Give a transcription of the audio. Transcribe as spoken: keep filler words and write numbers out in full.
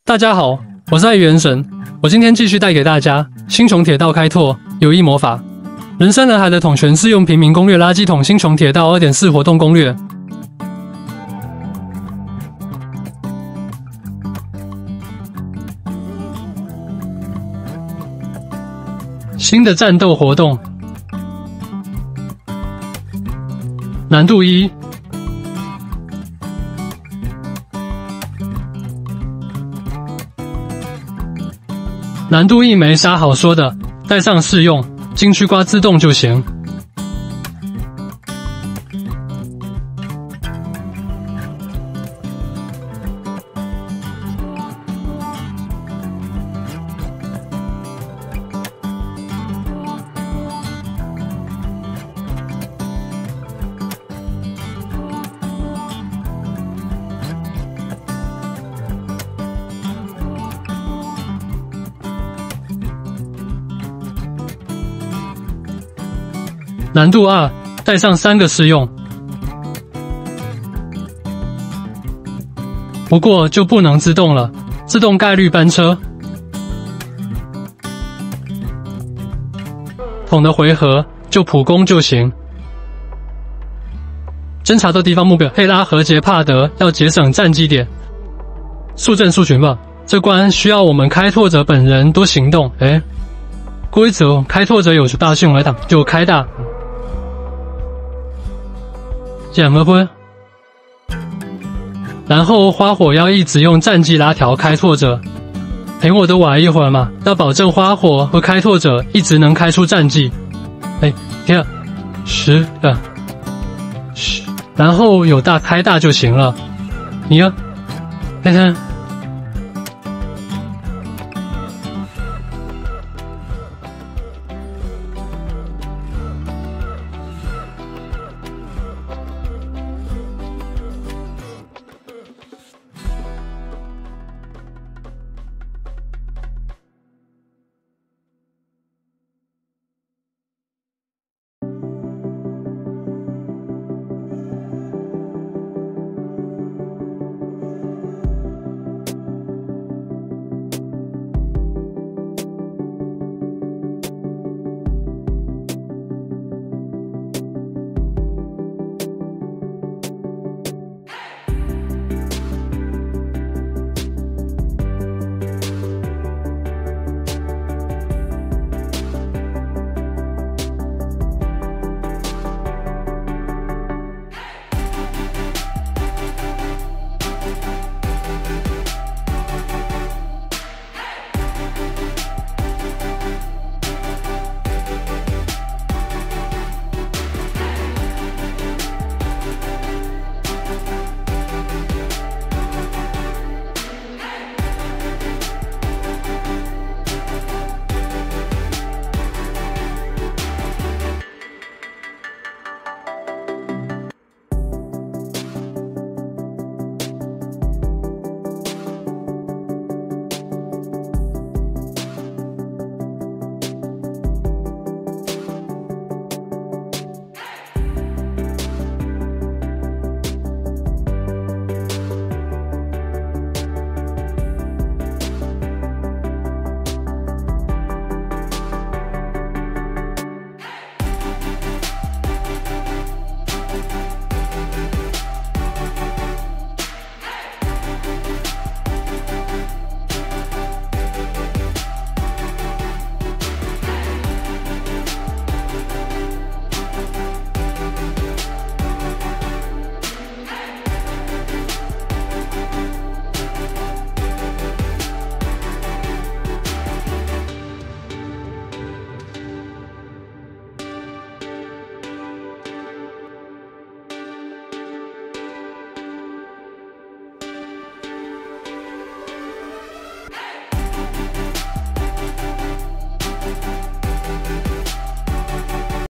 大家好，我是爱元神，我今天继续带给大家星穹铁道开拓有益魔法。人山人海的统全适用平民攻略垃圾桶星穹铁道 二点四 活动攻略。新的战斗活动，难度一。难度一没啥好说的，带上试用，金区瓜自动就行。难度二，带上三个试用，不过就不能自动了，自动概率班车。桶的回合就普攻就行。侦查到地方目标佩拉和杰帕德，要节省战绩点。速战速决吧，这关需要我们开拓者本人多行动。哎，规则开拓者有大用来打就开大。减了分，然后花火要一直用战绩拉条开拓者，陪我多玩一会儿嘛，要保证花火和开拓者一直能开出战绩。哎，天啊，十啊，十，然后有大开大就行了。你呀，看看。